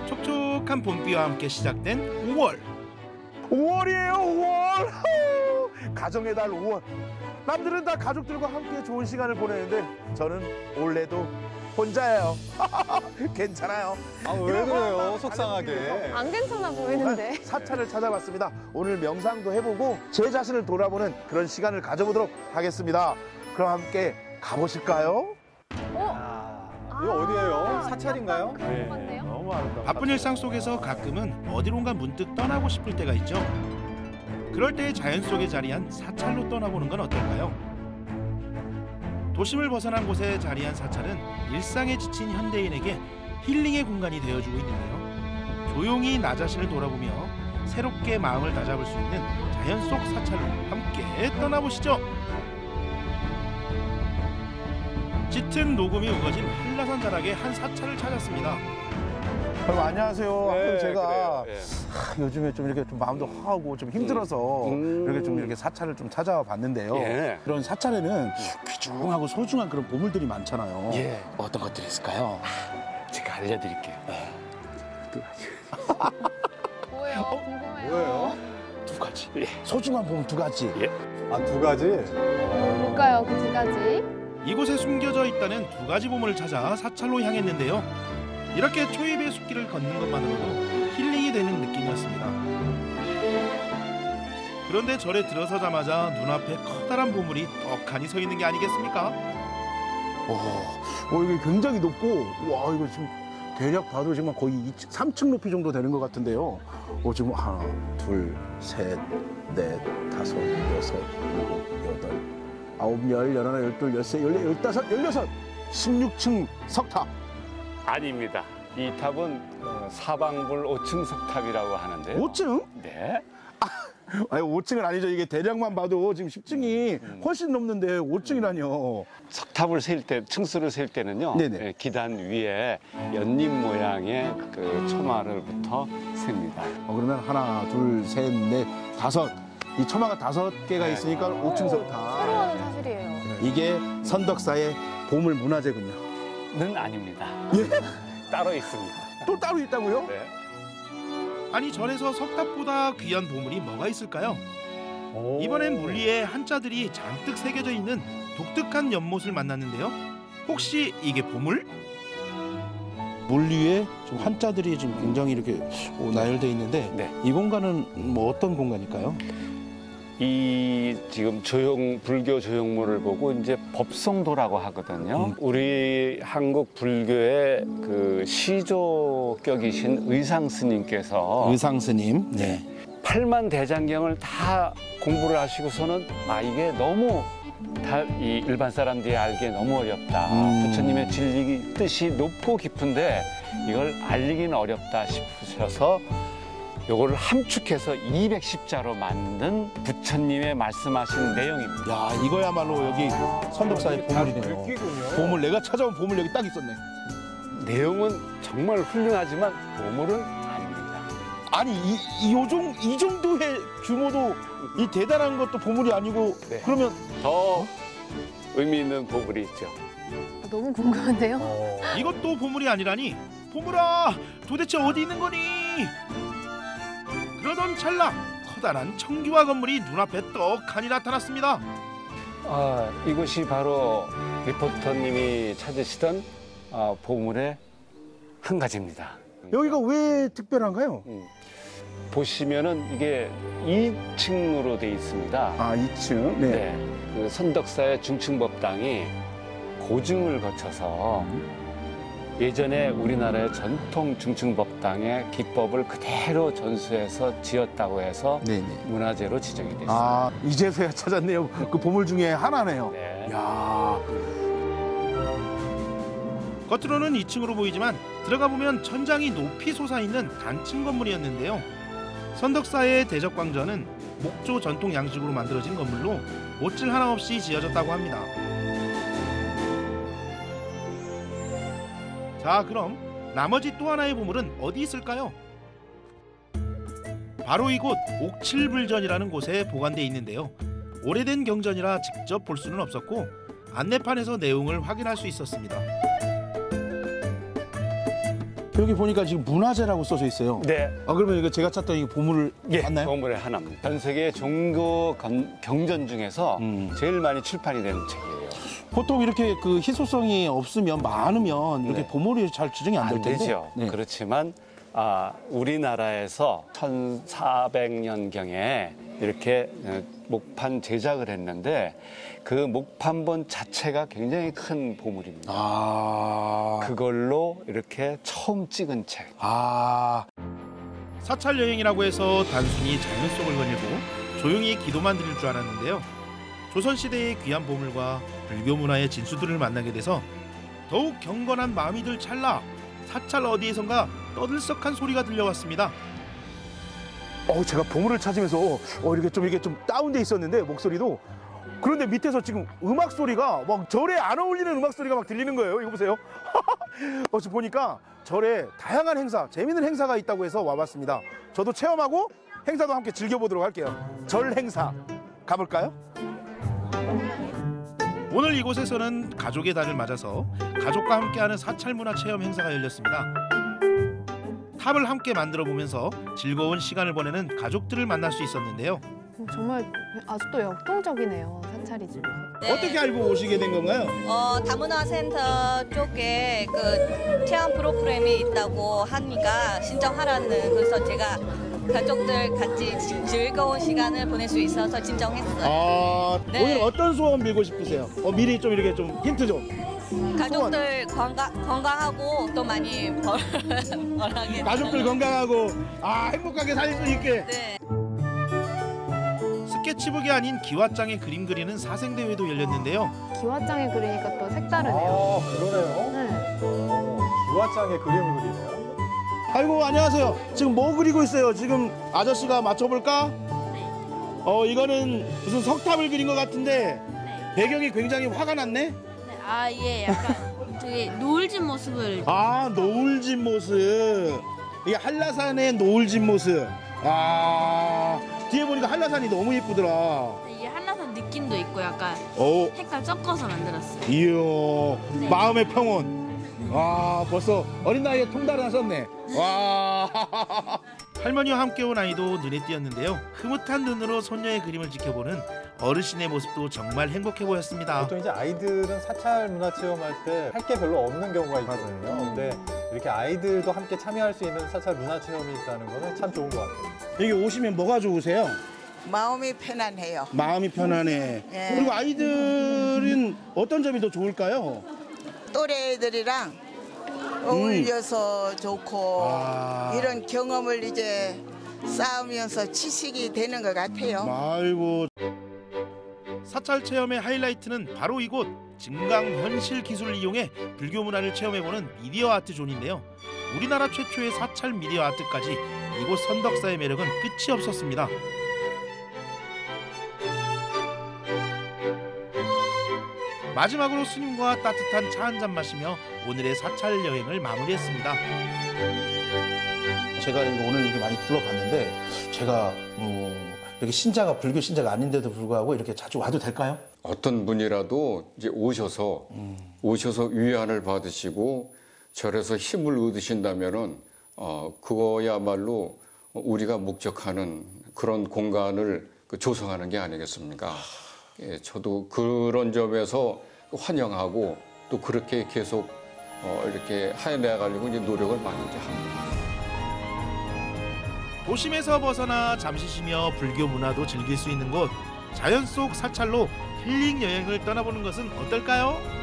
촉촉한 봄비와 함께 시작된 5월. 5월이에요, 5월. 가정의 달 5월. 남들은 다 가족들과 함께 좋은 시간을 보내는데 저는 올해도 혼자예요. 괜찮아요. 아, 왜 그래요? 속상하게. 안 괜찮아 보이는데. 사찰을 찾아봤습니다. 오늘 명상도 해보고 제 자신을 돌아보는 그런 시간을 가져보도록 하겠습니다. 그럼 함께 가보실까요? 이거 어디예요? 사찰인가요? 그런 것 같네요. 너무 아름다워. 바쁜 일상 속에서 가끔은 어디론가 문득 떠나고 싶을 때가 있죠. 그럴 때 자연 속에 자리한 사찰로 떠나보는 건 어떨까요? 도심을 벗어난 곳에 자리한 사찰은 일상에 지친 현대인에게 힐링의 공간이 되어주고 있는데요. 조용히 나 자신을 돌아보며 새롭게 마음을 다잡을 수 있는 자연 속 사찰로 함께 떠나보시죠. 짙은 녹음이 우거진 한라산 자락의 한 사찰을 찾았습니다. 여러분 안녕하세요. 네, 제가 그래요. 요즘에 좀 이렇게 좀 마음도 허하고 좀 힘들어서 이렇게 좀 이렇게 사찰을 좀 찾아봤는데요. 예. 그런 사찰에는 귀중하고 소중한 그런 보물들이 많잖아요. 예. 어떤 것들이 있을까요? 제가 알려드릴게요. 뭐예요? 궁금해요. 뭐예요? 두 가지. 예. 소중한 보물 두 가지. 예. 아, 두 가지? 뭘까요? 그 두 가지? 이곳에 숨겨져 있다는 두 가지 보물을 찾아 사찰로 향했는데요. 이렇게 초입의 숲길을 걷는 것만으로도 힐링이 되는 느낌이었습니다. 그런데 절에 들어서자마자 눈앞에 커다란 보물이 떡하니 서 있는 게 아니겠습니까? 이게 굉장히 높고, 와, 이거 지금 대략 봐도 지금 거의 3층 높이 정도 되는 것 같은데요. 지금 하나, 둘, 셋, 넷, 다섯, 여섯, 일곱, 여덟, 아홉, 열, 열하나, 열둘, 열세, 열네, 열다섯, 열여섯, 16층 석탑. 아닙니다. 이 탑은 사방불 5층 석탑이라고 하는데요. 5층? 네. 아니, 5층은 아니죠. 이게 대략만 봐도 지금 10층이 훨씬 넘는데 5층이라뇨. 석탑을 세울 때, 층수를 세울 때는요. 네네. 예, 기단 위에 연잎 모양의 그 초마를부터 셉니다. 그러면 하나, 둘, 셋, 넷, 다섯. 이 초마가 5개가 있으니까 5층 새로 석탑. 하는 사실이에요. 이게 선덕사의 보물 문화재군요. 는 아닙니다. 예? 따로 있습니다. 또 따로 있다고요? 네. 아니 절에서 석탑보다 귀한 보물이 뭐가 있을까요? 이번엔 물리에 한자들이 잔뜩 새겨져 있는 독특한 연못을 만났는데요. 혹시 이게 보물? 물 위에 좀 한자들이 지금 굉장히 이렇게 나열되어 있는데 네. 이 공간은 뭐 어떤 공간일까요? 이 지금 불교 조형물을 보고 이제 법성도라고 하거든요. 우리 한국 불교의 그 시조격이신 의상 스님께서 의상 스님. 네. 8만 대장경을 다 공부를 하시고서는 이게 너무 다 이 일반 사람들이 알기에 너무 어렵다. 부처님의 진리 뜻이 높고 깊은데 이걸 알리기는 어렵다 싶으셔서 요거를 함축해서 210자로 만든 부처님의 말씀하신 내용입니다. 야 이거야말로 여기 선덕사의 보물이네요. 보물 내가 찾아온 보물 여기 딱 있었네. 내용은 정말 훌륭하지만 보물은 아닙니다. 아니 이 정도의 규모도 이 대단한 것도 보물이 아니고 네. 그러면 더 의미 있는 보물이 있죠. 너무 궁금한데요? 이것도 보물이 아니라니. 보물아 도대체 어디 있는 거니? 그러던 찰나 커다란 청규화 건물이 눈앞에 떡하니 나타났습니다. 이곳이 바로 리포터님이 찾으시던 보물의 한 가지입니다. 여기가 왜 특별한가요? 보시면은 이게 2층으로 돼 있습니다. 2층. 네. 그 선덕사의 중층법당이 고증을 거쳐서 예전에 우리나라의 전통 중층법당의 기법을 그대로 전수해서 지었다고 해서 네네. 문화재로 지정이 됐습니다. 이제서야 찾았네요. 그 보물 중에 하나네요. 네. 야. 겉으로는 2층으로 보이지만 들어가 보면 천장이 높이 솟아있는 단층 건물이었는데요. 선덕사의 대적광전은 목조 전통 양식으로 만들어진 건물로 못질 하나 없이 지어졌다고 합니다. 자, 그럼 나머지 또 하나의 보물은 어디 있을까요? 바로 이곳 옥칠불전이라는 곳에 보관돼 있는데요. 오래된 경전이라 직접 볼 수는 없었고 안내판에서 내용을 확인할 수 있었습니다. 여기 보니까 지금 문화재라고 써져 있어요. 네. 아 그러면 이거 제가 찾던 이 보물 예, 맞나요? 보물의 하나입니다. 전 세계 종교 경전 중에서 제일 많이 출판이 되는 책이에요. 보통 이렇게 그 희소성이 없으면 많으면 이렇게 네. 보물이 잘 지정이 안 될 안 텐데. 되죠. 네. 그렇지만 우리나라에서 1400년경에 이렇게 목판 제작을 했는데 그 목판본 자체가 굉장히 큰 보물입니다. 그걸로 이렇게 처음 찍은 책. 사찰 여행이라고 해서 단순히 자연 속을 거닐고 조용히 기도만 드릴 줄 알았는데요. 조선시대의 귀한 보물과 불교 문화의 진수들을 만나게 돼서 더욱 경건한 마음이 들 찰나 사찰 어디에선가 떠들썩한 소리가 들려왔습니다. 제가 보물을 찾으면서 이렇게 좀 다운돼 있었는데 목소리도 그런데 밑에서 지금 음악 소리가 막 절에 안 어울리는 음악 소리가 막 들리는 거예요. 이거 보세요. 지금 보니까 절에 다양한 행사, 재밌는 행사가 있다고 해서 와봤습니다. 저도 체험하고 행사도 함께 즐겨보도록 할게요. 절 행사 가볼까요? 오늘 이곳에서는 가족의 달을 맞아서 가족과 함께하는 사찰 문화 체험 행사가 열렸습니다. 탑을 함께 만들어 보면서 즐거운 시간을 보내는 가족들을 만날 수 있었는데요. 정말 아직도 역동적이네요, 사찰이 집이. 네. 어떻게 알고 오시게 된 건가요? 다문화센터 쪽에 그 체험 프로그램이 있다고 하니까 신청하라는 그래서 제가 가족들 같이 즐거운 시간을 보낼 수 있어서 신청했어요. 네. 오늘 어떤 소원 빌고 싶으세요? 미리 좀 이렇게 좀 힌트 좀. 가족들 건강하고 또 많이 벌하게 가족들 건강하고 행복하게 살 수 있게. 네. 스케치북이 아닌 기와장에 그림 그리는 사생대회도 열렸는데요. 기와장에 그리니까 또 색다르네요. 그러네요. 네. 유화장에 그림을 그리네요. 아이고 안녕하세요. 지금 뭐 그리고 있어요? 지금 아저씨가 맞춰볼까? 이거는 무슨 석탑을 그린 것 같은데 배경이 굉장히 화가 났네. 예, 약간 되게 노을진 모습을. 노을진 모습. 이게 한라산의 노을진 모습. 뒤에 보니까 한라산이 너무 예쁘더라. 이게 한라산 느낌도 있고 약간 색깔 섞어서 만들었어요. 이야, 네. 마음의 평온. 벌써 어린 나이에 통달하셨네. 와. 할머니와 함께 온 아이도 눈에 띄었는데요. 흐뭇한 눈으로 손녀의 그림을 지켜보는 어르신의 모습도 정말 행복해 보였습니다. 보통 이제 아이들은 사찰 문화 체험할 때 할 게 별로 없는 경우가 있거든요. 근데 이렇게 아이들도 함께 참여할 수 있는 사찰 문화 체험이 있다는 거는 참 좋은 것 같아요. 여기 오시면 뭐가 좋으세요? 마음이 편안해요. 마음이 편안해. 예. 그리고 아이들은 어떤 점이 더 좋을까요? 또래 애들이랑 어울려서 좋고 이런 경험을 이제 쌓으면서 지식이 되는 것 같아요. 아이고. 사찰 체험의 하이라이트는 바로 이곳 증강현실 기술을 이용해 불교 문화를 체험해보는 미디어 아트 존인데요. 우리나라 최초의 사찰 미디어 아트까지 이곳 선덕사의 매력은 끝이 없었습니다. 마지막으로 스님과 따뜻한 차 한잔 마시며 오늘의 사찰 여행을 마무리했습니다. 제가 오늘 이렇게 많이 둘러봤는데 제가 이렇게 신자가 불교 신자가 아닌데도 불구하고 이렇게 자주 와도 될까요? 어떤 분이라도 이제 오셔서 위안을 받으시고 절에서 힘을 얻으신다면은 그거야말로 우리가 목적하는 그런 공간을 조성하는 게 아니겠습니까? 예, 저도 그런 점에서 환영하고 또 그렇게 계속 이렇게 해내가려고 이제 노력을 많이 이제 합니다. 도심에서 벗어나 잠시 쉬며 불교 문화도 즐길 수 있는 곳 자연 속 사찰로 힐링 여행을 떠나보는 것은 어떨까요?